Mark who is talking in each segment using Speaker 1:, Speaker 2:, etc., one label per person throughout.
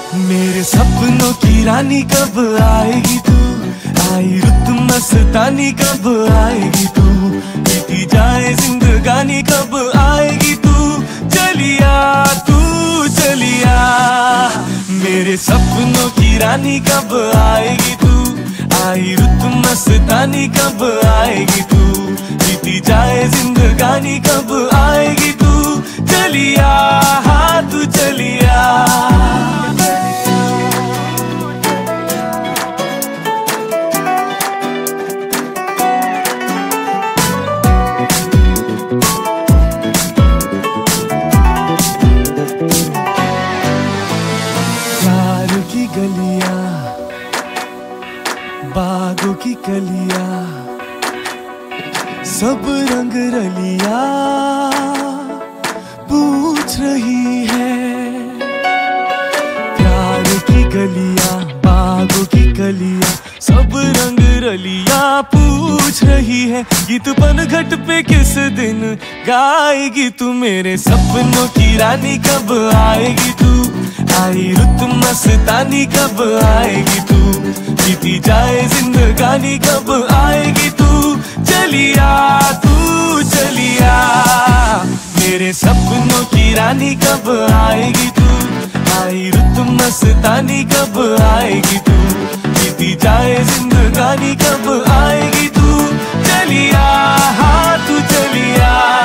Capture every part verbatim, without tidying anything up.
Speaker 1: मेरे सपनों की रानी कब आएगी तू, आई रुत मस्तानी कब आएगी तू, बीती जाए जिंदगानी कब आएगी तू, चलिया तू चलिया। मेरे सपनों की रानी कब आएगी तू, आई रुत मस्तानी कब आएगी तू, बीती जाए जिंदगानी कब आएगी तू, चलिया हाँ तू चलिया। की गलियां बागों की कलियां सब रंग रलिया पूछ रही है। प्यार की गलियां बागों की कलियां सब रंग रलिया पूछ रही है, गीत पनघट पे किस दिन गाएगी तू, मेरे सपनों की रानी कब आएगी तू, आई रुत मस्तानी कब आएगी तू, बीती जाए जिंदगानी कब आएगी तू, चलिया तू चलिया। मेरे सपनों की रानी कब आएगी तू, आई रुत मस्तानी कब आएगी तू, बीती जाए जिंदगानी कब आएगी तू, चलिया हाँ तू चलिया।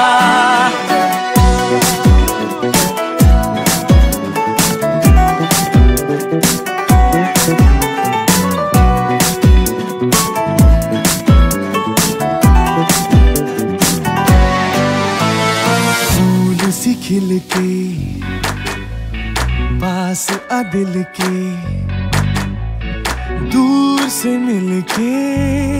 Speaker 1: खिल के पास आ दिल के, दूर से मिल के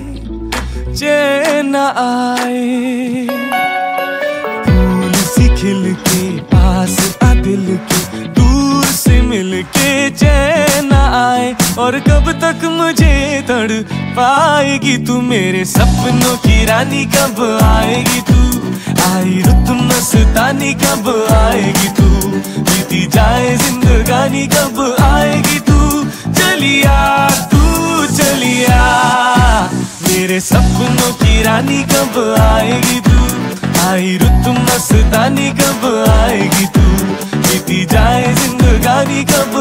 Speaker 1: चैन आए, फूल सी खिल के पास आ दिल के, दूर से मिल के चैन आए, और कब तक मुझे तड़ पाएगी तू, मेरे सपनों की रानी कब आएगी तू, आई रुत मस्तानी कब आएगी तू, बीती जाए जिंदगानी कब आएगी तू, चलिया तू चलिया। मेरे सपनों की रानी कब आएगी तू, आई रुत मस्तानी कब आएगी तू, बीती जाए जिंदगानी कब